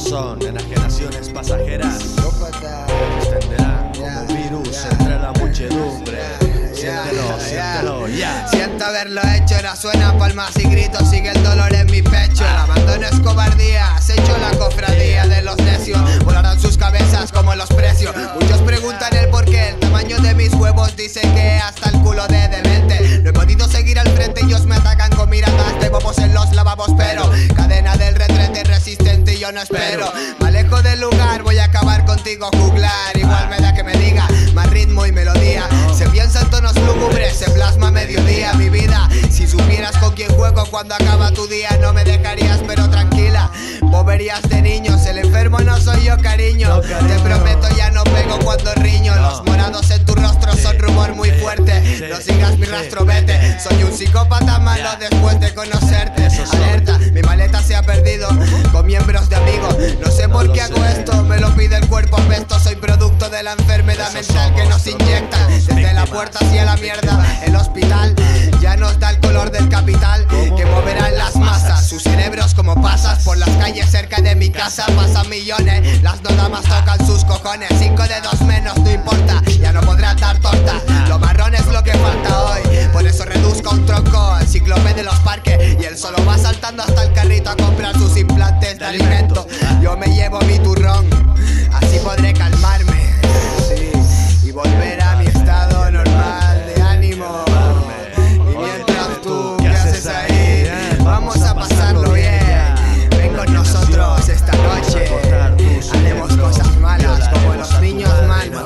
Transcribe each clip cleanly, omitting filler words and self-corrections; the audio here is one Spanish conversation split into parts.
son enajenaciones pasajeras que extenderán como un virus entre la muchedumbre. Siéntelo, siéntelo, ya. Siento haberlo hecho, ahora suenan palmas y gritos, sigue el dolor en mi pecho. El abandono es cobardía, has hecho la cofradía de los necios. Volarán sus cabezas como los precios. Muchos preguntan el porqué, el tamaño de mis huevos dice que hasta el culo de demente. No he podido seguir al frente, ellos me atacan con miradas de bobos en los lavabos, pero cadena del retrete resistente y yo no espero. Me alejo del lugar, voy a acabar contigo, juglar. Igual me da que me diga, más ritmo y melodía. Se piensa en tonos lúgubres, se plasma a mediodía mi vida. Si supieras con quién juego cuando acaba tu día, no me dejarías, pero tranquila. Boberías de niños, el enfermo no soy yo, cariño. Te prometo ya no pego cuando riño. Los morados en tu rostro son rumor muy fuerte. No sigas mi rastro, vete. Soy un psicópata malo después de conocerte. Alerta, mi maleta se ha perdido con miembros de amigos. No sé por qué hago esto, me lo pide el cuerpo apesto. Soy producto de la enfermedad mental que nos inyecta. Desde la puerta hacia la mierda, el hospital ya nos da el color del capital que moverán las masas. Sus cerebros como pasas por las calles cerca de mi casa. Pasan millones, las no damas tocan sus cojones. 5 dedos menos, no importa, ya no podrán dar torta. Lo marrón es lo que falta hoy, por eso reduzco un tronco al cíclope de los parques. Y él solo va saltando hasta el carrito a comprar sus implantes de alimento. Yo me llevo mi turrón, así podré calmarme, sí, y volver a mi estado normal de ánimo. Y mientras tú, ¿qué haces ahí? Vamos a pasarlo bien. Ven con nosotros esta noche. Haremos cosas malas como los niños malos.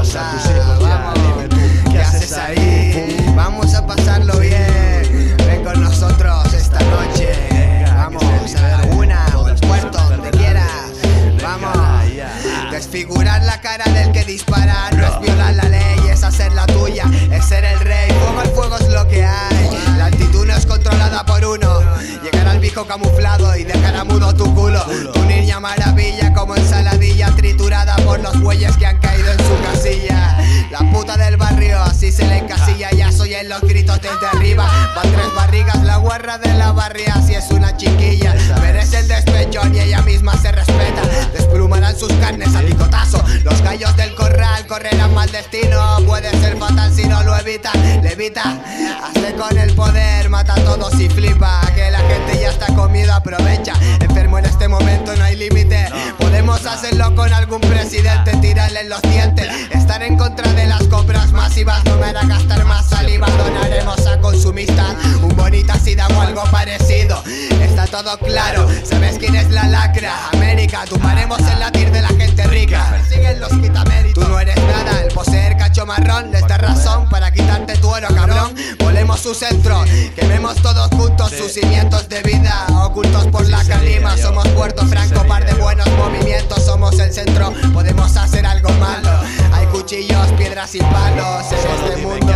Vamos, ¿qué haces ahí? Vamos a pasarlo bien. Ven con nosotros esta noche. Vamos a la laguna o al puerto, donde quieras. Vamos. Desfigurar la cara del que dispara no es violar la ley, es hacer la tuya, es ser el rey. Fuego al fuego es lo que hay. La altitud no es controlada por uno. Llegar al viejo camuflado y dejar a mudo tu culo. Tu niña maravilla como ensaladilla triturada por los bueyes que han caído en su casilla. La puta del barrio así se le encasilla. Ya soy en los gritos desde arriba. Van 3 barrigas, la guarra de la barria si es una chiquilla. Merece el despechón y ella misma se respeta. Desplumarán sus carnes a picotazo. Los gallos del corral correrán mal destino. Puede ser fatal si no lo evita. Levita, hazte con el poder, mata a todos y flipa. Que la gente ya está comida, aprovecha. Enfermo en este momento, no hay límite. Podemos hacerlo con algún presidente, tirarle en los dientes. Estar en contra de las compras masivas no me hará gastar más saliva. Donaremos a consumistas un bonita sida o algo parecido. Está todo claro, ¿sabes quién es la lacra? América, tumbaremos el latir de la gente rica. Persiguen los quitaméritos. Tú no eres nada, el poseer cacho marrón les da razón para quitarte tu oro, cabrón. Volemos su centro, quememos todos juntos sus cimientos de vida ocultos por la calima. Somos Puerto Franco, par de buenos movimientos. Somos el centro, podemos hacer algo malo. Hay cuchillos, piedras y palos en este mundo.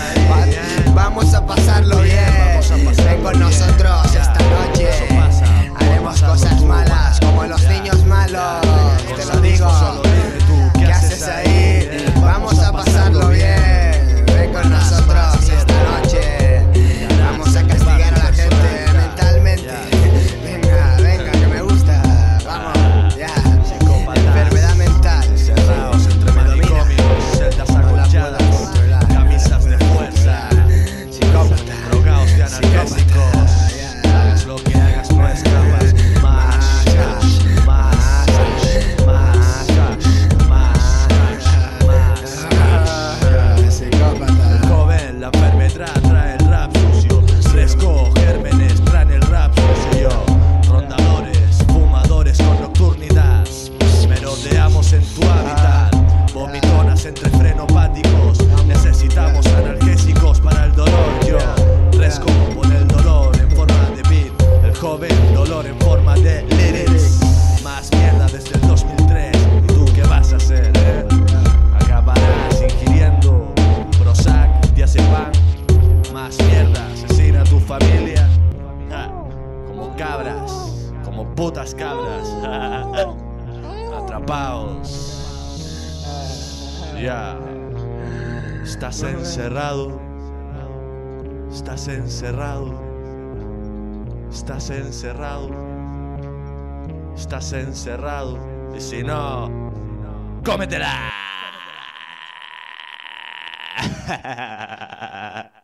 Vamos a pasarlo bien. Ven con nosotros esta noche. Haremos cosas malas como los niños malos. Te lo digo. ¿Qué haces ahí? Vamos a pasarlo bien. Ven con nosotros esta noche. Vamos a castigar a la gente mentalmente. Venga, venga, que me gusta. Vamos, ya. Enfermedad mental. Encerrados entre manicomios, celdas acolchadas, camisas de fuerza, Psicópata. drogados de analgésicos. Hagas lo que hagas, no escapas. Más cash, más cash, más cash, más cash, más. Psicópata. Joven, la enfermedad trae el rap sucio. Fresco, gérmenes traen el rap sucio. Rondadores, fumadores con nocturnidad. Merodeamos en tu hábitat. Vomitonas entre frenopáticos. Necesitamos analgésicos para el dolor. Yo, Fresco, pone el dolor en forma de beat. El joven, dolor en forma de lyrics. Más mierda desde el 2003. ¿Y tú qué vas a hacer, Acabarás ingiriendo Prozac, diazepam. Más mierda, asesina a tu familia. Como cabras, como putas cabras. Atrapados. Ya. Estás encerrado. Estás encerrado. Estás encerrado. estás encerrado. Y si no, cómetela.